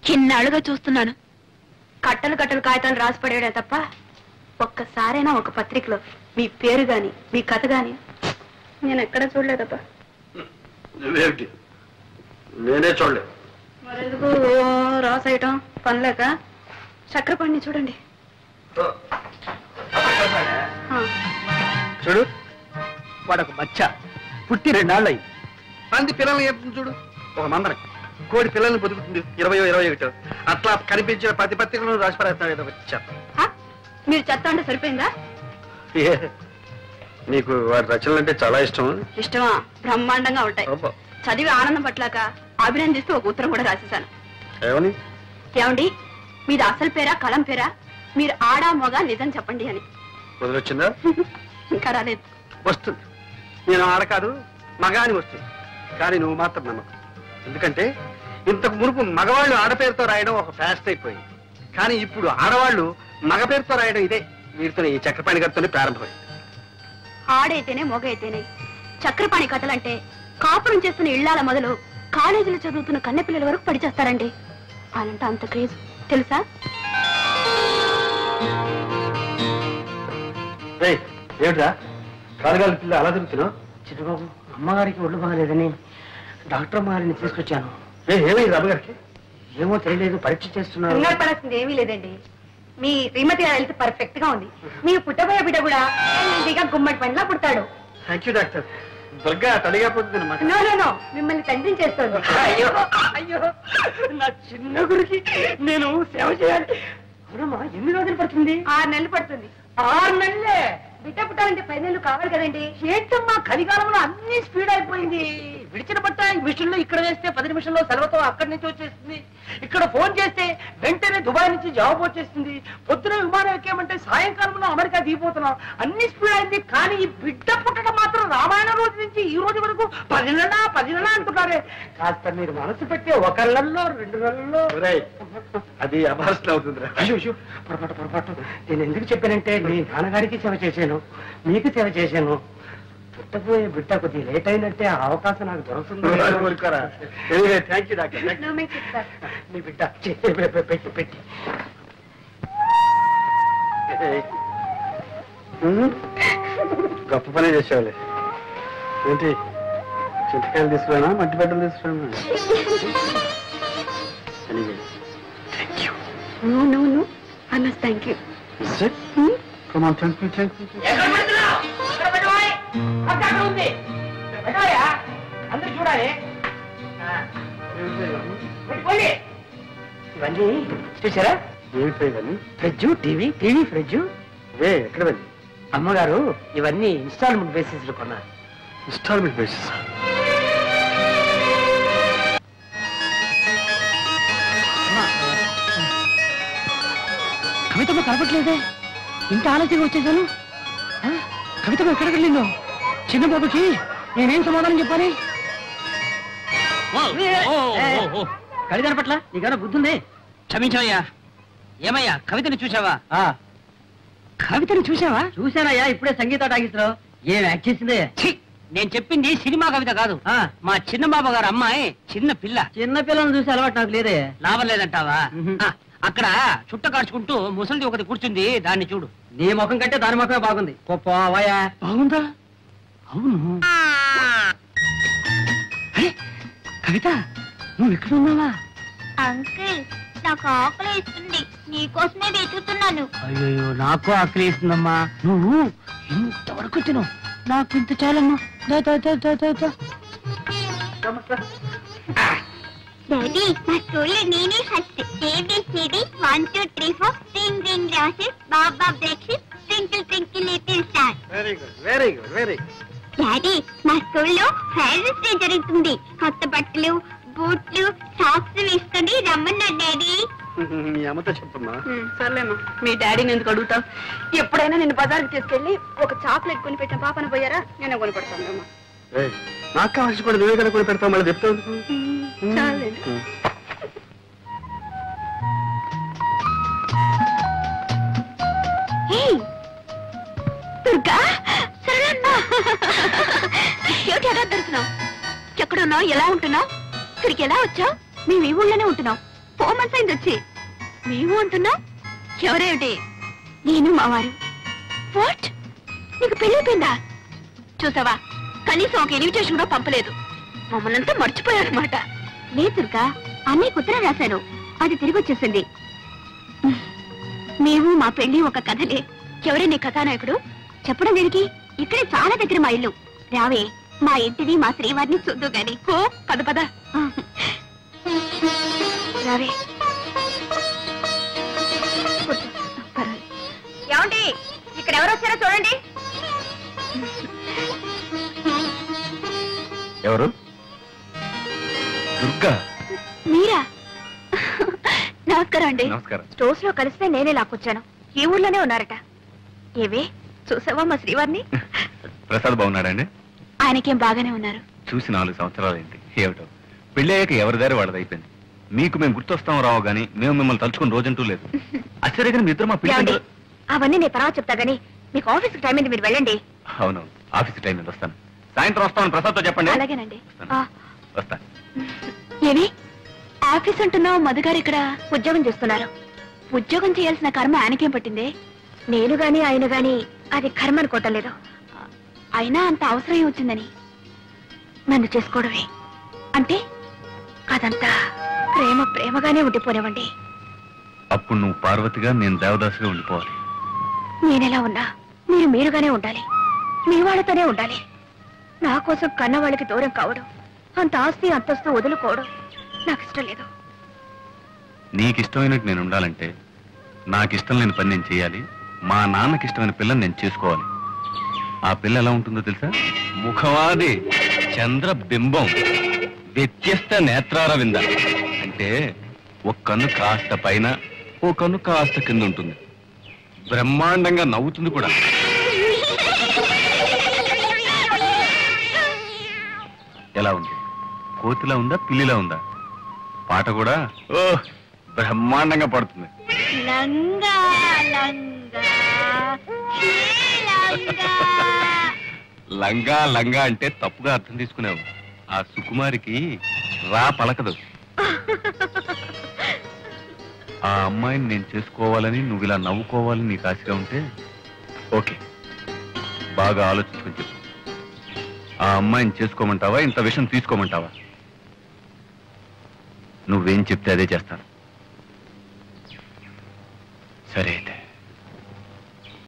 ఇన్నాళ్ళుగా చూస్తున్నాను. కట్టలు కట్టలు కాగితాలు రాసి పడేయడే తప్ప ఒక్కసారైనా ఒక పత్రికలో మీ పేరు గాని మీ కథ గాని నేను ఎక్కడ చూడలేదబ్బా. నేనే చూడలేదు. మరెందుకు రాసేయటం పనిలేక? చక్రపాణిని చూడండి. చూడు, వాడొక బచ్చ పుట్టి 2 నాళ్ళు అయింది. మంది పిల్లల్ని చెప్తుంది చూడు. ఒక మందర కోడి పిల్లల్ని బతుకుతుంది 20-21. అట్లా కనిపించిన ప్రతి పత్రికలను రాసి పడేస్తాడు ఏదో బచ్చ. మీరు చెత్త అంటే సరిపోయిందా? నీకు వాడి రచనలు అంటే చాలా ఇష్టం. ఇష్టమా? బ్రహ్మాండంగా ఉంటాయి. చదివి ఆనందం పట్లాక అభినందిస్తూ ఒక ఉత్తరం కూడా రాసేశాను. ఏమని? ఏమండి, మీది అసలు పేరా కలం పేరా? మీరు ఆడా మగ నిజం చెప్పండి అని. వదిలొచ్చిందా? ఇంకా రాలేదు. వస్తుంది. నేను ఆడ కాదు మగ అని వస్తుంది. కానీ నువ్వు మాత్రం నమ్మకం. ఎందుకంటే ఇంతకు మునుపు మగవాళ్ళు ఆడపేరుతో రాయడం ఒక ఫ్యాస్ట్ అయిపోయింది. కానీ ఇప్పుడు ఆడవాళ్ళు మగ పేరుతో రాయడం ఇదే వీరితోనే, ఈ చక్రపాణి గారితోనే ప్రారంభమైంది. ఆడైతేనే మొగ అయితేనే చక్రపాణి కథలంటే కాపురం చేస్తున్న ఇళ్లాల మొదలు కాలేజీలో చదువుతున్న కన్నెపిల్లల వరకు పడిచేస్తారండి. వాళ్ళంటే అంత క్రేజ్ తెలుసా? ఏమిటా కాలుగాలి పిల్ల అలా తిరుగుతున్నావు? చిట్టుబాబు, అమ్మగారికి ఒళ్ళు బాగలేదని డాక్టర్ అమ్మగారిని తీసుకొచ్చాను. ఏమైంది అమ్మగారికి? ఏమో తెలియలేదు, పరీక్ష చేస్తున్నారు. కంగారు పడాల్సింది ఏమీ లేదండి. మీ శ్రీమతి హెల్త్ పర్ఫెక్ట్ గా ఉంది. మీకు పుట్టబోయే బిడ్డ కూడా హెల్తీగా గుమ్మడి పండ్లా పుడతాడు. Thank you doctor. దుర్గా తడిగా పోతుంది. నో, మిమ్మల్ని తండ్రిని చేస్తుంది. అయ్యో అయ్యో, నా చిన్న గురికి నేను సేవ చేయాలి. అవునమ్మా, ఎన్ని రోజులు పడుతుంది? 6 నెలలు పడుతుంది. 6 నెలలే? బిడ్డ పుట్టాలంటే 10 నెలలు కావాలి కదండి. ఏంటమ్మా, కలికాలంలో అన్ని స్పీడ్ అయిపోయింది. విడిచిన బట్ట ఈ మిషన్ లో ఇక్కడ వేస్తే 10 నిమిషంలో సెలవుతో అక్కడి నుంచి వచ్చేస్తుంది. ఇక్కడ ఫోన్ చేస్తే వెంటనే దుబాయ్ నుంచి జవాబు వచ్చేస్తుంది. పొద్దున విమానం ఎక్కామంటే సాయంకాలంలో అమెరికా దిగిపోతున్నాం. అన్ని స్పీడ్ అయింది. కానీ ఈ బిడ్డ పుట్టడం మాత్రం రామాయణ రోజు నుంచి ఈ రోజు వరకు 10 నెలలా అంటున్నారే. కాస్త మీరు మనసు పెట్టి 1 నెలలో 2 నెలల్లో అది అభాసన అవుతుందిరా. పొరపాటు. నేను ఎందుకు చెప్పానంటే, మీ నాన్నగారికి సేవ చేశాను, మీకు సేవ చేశాను. పుట్టబోయే బిడ్డ కొద్ది లేట్ అయినట్టే ఆ అవకాశం నాకు దొరుకుతుంది. Thank you doctor. మీ బిడ్డ పెట్టి గొప్ప పని చేసేవాళ్ళే. ఏంటి చింతకాయలు తీసుకురానా, మట్టి బట్టలు తీసుకురానా? No. I must thank you. Is it? Come on, thank you. అందరూ చూడాలి. ఇవన్నీ చూసారా? Fridge, TV, fridge. ఎక్కడ వెళ్ళి? అమ్మగారు ఇవన్నీ ఇన్స్టాల్మెంట్ బేసిస్ లో కొన్నారు. Installment basis? కవితమ్మ కనపట్లేదే. ఇంత ఆలస్యంగా వచ్చేసాను. కవితమ్మ ఎక్కడికి వెళ్ళిందో? చిన్నబాబుకి నేనేం సమాధానం చెప్పాలి? కవి కనపట్ల నీకన్నా బుద్ధుంది? క్షమించవయ్యా. ఏమయ్యా, కవితని చూసావా? కవితని చూసావా? చూశానయ్యా, ఇప్పుడే సంగీత టాకీస్లో. ఏం యాక్ట్ చేసిందే? నేను చెప్పింది సినిమా కవిత కాదు. మా చిన్నబాబు గారు అమ్మాయి చిన్న పిల్ల. చిన్న పిల్లని చూసి అలవాటు నాకు లేదే. లాభం లేదంటావా? అక్కడ చుట్ట కాడ్చుకుంటూ ముసలిది ఒకటి కూర్చుంది, దాన్ని చూడు. నీ ముఖం కంటే దాని ముఖమే బాగుంది. పోవయా. బాగుందా? అవును. కవిత, నువ్వు ఇక్కడ ఉన్నావా? అంకుల్, నాకు ఆకలి ఇస్తుంది, నీకోసమే వెతుకుతున్నాను. అయ్యో, నాకు ఆకలి ఇస్తుందమ్మా. నువ్వు ఇంతవరకు తిను, నాకు ఇంత చాలమ్మా. డాడీ, మా స్కూల్లో నేనే first. ABCD 1 2 3 4 ring ring roses, బాబా breakfast, twinkle twinkle little star. Very good. Daddy, మా స్కూల్లో ఫైనల్స్ డే జరుగుతుంది. కొత్త బట్టలు, బూట్లు, సాక్స్ వేసుకొని రమ్మన్నారు డాడీ. మీ అమ్మతో చెప్పమ్మా. సర్లేమ్మా, మీ డాడీని ఎందుకు అడుగుతావు? ఎప్పుడైనా నిన్ను బజార్కి తీసుకెళ్లి ఒక చాక్లెట్ కొని పెట్టిన పాపన పోయారా? నేనే కొని పెడతాను. నాకు కావాల్సి కూడా నువ్వే కదా కొని పెడతావు, మళ్ళీ చెప్తావు. దుర్గా, ఏమిటి ఎలా దొరుకుతున్నావు? ఎక్కడున్నావు? ఎలా ఉంటున్నావు? ఇక్కడికి ఎలా వచ్చావు? మేము ఈ ఊళ్ళోనే ఉంటున్నాం. 4 months అయింది వచ్చి. మేము అంటున్నా ఎవరేమిటి? నేను మావారు. వాట్, నీకు పెళ్ళైపోయిందా? చూసావా, కనీసం ఒక ఇన్విటేషన్ కూడా పంపలేదు. మమ్మల్ని అంతా మర్చిపోయారన్నమాట. లేదు దుర్గా, అన్నయ్య ఉత్తరం రాశాను, అది తిరిగి వచ్చేసింది. మేము మా పెళ్లి ఒక కథలే. ఎవరే నీ కథానాయకుడు? చెప్పడం దేనికి? ఇక్కడే చాలా దగ్గర మా ఇల్లు. రావే, మా ఇంటిని మా శ్రీవారిని చూద్దు గాని. ఓ పద పద రావే. ఏమండి, ఇక్కడ ఎవరు వచ్చారో చూడండి. ఎవరు? దుర్గా. మీరా? నమస్కారం అండి. నమస్కారం. స్టోర్స్ లో కలిస్తే నేనే లాక్కొచ్చాను. ఈ ఊర్లోనే ఉన్నారట. ఏవే, చూసావా మా శ్రీవారిని? ప్రసాద్ బాగున్నాడండి? ఆయనకేం బాగానే ఉన్నారు. చూసి 4 సంవత్సరాలైంది. ఏమిటో పెళ్ళయ్యాక ఎవరి దారి వాళ్ళది అయిపోయింది. మీకు మేము గుర్తొస్తాం రావు గానీ మేము మిమ్మల్ని తలుచుకుని రోజంటూ లేదు. ఆశ్చర్యగా మీ ఇద్దరు మా పిల్లలు. అవన్నీ నేను తర్వాత చెప్తా గానీ మీకు ఆఫీస్కి టైం అయింది, మీరు వెళ్ళండి. అవును, ఆఫీస్ టైం మీద వస్తాను. సాయంత్రం వస్తాను. ప్రసాద్తో చెప్పండి. అలాగేనండి. వస్తా. ఏవి ఆఫీస్ అంటున్నావు? మధుగారు ఇక్కడ ఉద్యోగం చేస్తున్నారు. ఉద్యోగం చేయాల్సిన కర్మ ఆయనకేం పట్టింది? నేను గాని ఆయన గాని అది కర్మ అనుకోవటం లేదు. అయినా అంత అవసరం వచ్చిందని నన్ను చేసుకోవడమే అంటే అదంతా ప్రేమ ప్రేమగానే ఉండిపోనివ్వండి. అప్పుడు నువ్వు పార్వతిగా, నేను దేవదాసుగా ఉండిపోవాలి. నేనెలా ఉన్నా మీరు మీరుగానే ఉండాలి. మీ వాళ్ళతోనే ఉండాలి. నా కోసం కన్న వాళ్ళకి దూరం కావడం, అంత ఆస్తి అంతస్తు వదులుకోవడం నాకు ఇష్టం లేదు. నీకిష్టమైనట్టు నేను ఉండాలంటే నాకిష్టం లేని పని నేను చేయాలి. మా నాన్నకి ఇష్టమైన పిల్లని నేను చేసుకోవాలి. ఆ పిల్ల ఎలా ఉంటుందో తెలుసా? ముఖవాది చంద్ర బింబం, వ్యత్యస్త నేత్రార వింద. అంటే ఒక కన్ను కాస్త పైన, ఓ కన్ను కాస్త కింద ఉంటుంది. బ్రహ్మాండంగా నవ్వుతుంది కూడా. ఎలా ఉంది? కోతిలా ఉందా, పిల్లిలా ఉందా? పాట కూడా ఓ బ్రహ్మాండంగా పడుతుంది. లంగా లంగా లంగా లంగా లంగా అంటే తప్పుగా అర్థం తీసుకున్నావు. ఆ సుకుమారికి రా పలకదు. ఆ అమ్మాయిని నేను చేసుకోవాలని, నువ్వు ఇలా నవ్వుకోవాలని నీకు ఆశగా ఉంటే ఓకే, బాగా ఆలోచించుకొని చెప్పు. ఆ అమ్మాయిని చేసుకోమంటావా, ఇంత విషయం తీసుకోమంటావా? నువ్వేం చెప్తే అదే చేస్తాను. సరే.